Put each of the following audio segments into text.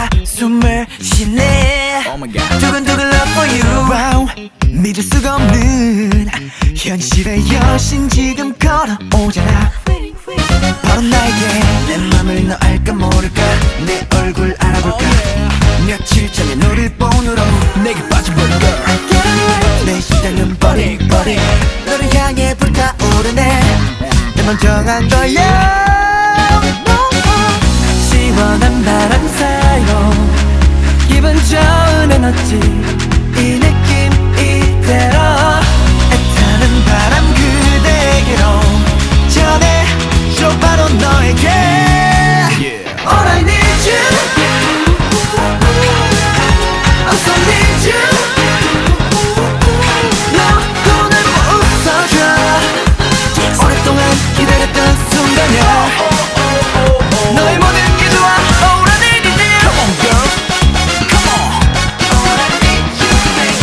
네가 숨을 쉬네. 두근두근 love for you. wow, 믿을 수가 없는 현실의 여신 지금 걸어오잖아. 바로 나에게 내 맘을 너 알까 모를까 내 얼굴 알아볼까. 며칠 전에 너를 본으로 내게 빠져버린 girl. 내 심장은 버링 버링 너를 향해 불타오르네. 내맘 정한 거야. 시원한 바람 사이로 기분 좋은 에너지 이 느낌 이대로 애타는 바람 그대에게로 전해줘 바로 너에게. All I need you, I so need you. 너 오늘 뭐 웃어줘. 오랫동안 기다렸던 순간이야. 너의 모든 게 좋아. All I need is you. Come on girl, come on. All I need you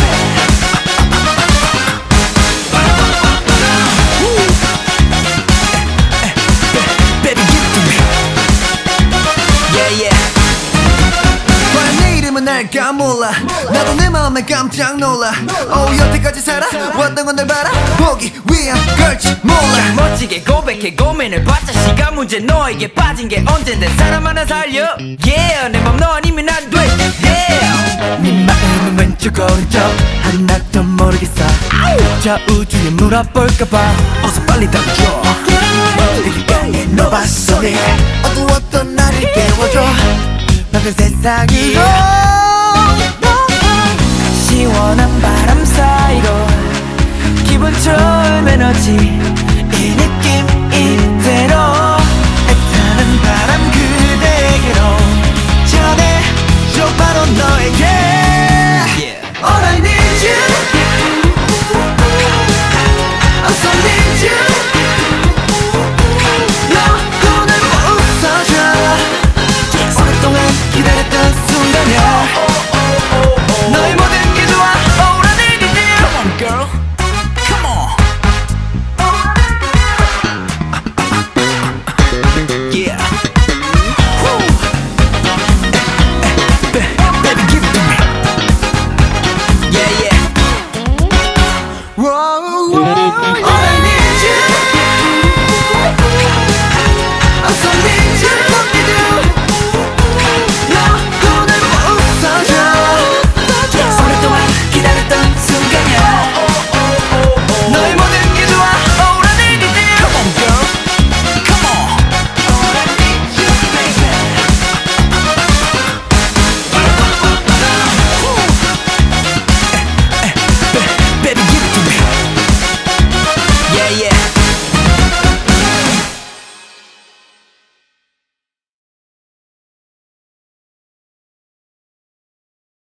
baby. Baby give it to me. Yeah yeah. 과연 내 이름은 알까 몰라. 나도 내 마음에 깜짝 놀라. 여태까지 살아왔던 건 널 바라보기 위한 걸지 몰라. 멋지게 고백해 고민을 받자. 시간 문제 너에게 빠진 게 언젠데 사람 하나 살려. Yeah 내 맘 너 아니면 안 돼. Yeah 네 마음은 왼쪽 오른쪽 하나도 모르겠어. 저 우주에 물어볼까봐 어서 빨리 답해줘. 내게 너 봤어. 어두웠던 나를 깨워줘. 너는 세상이로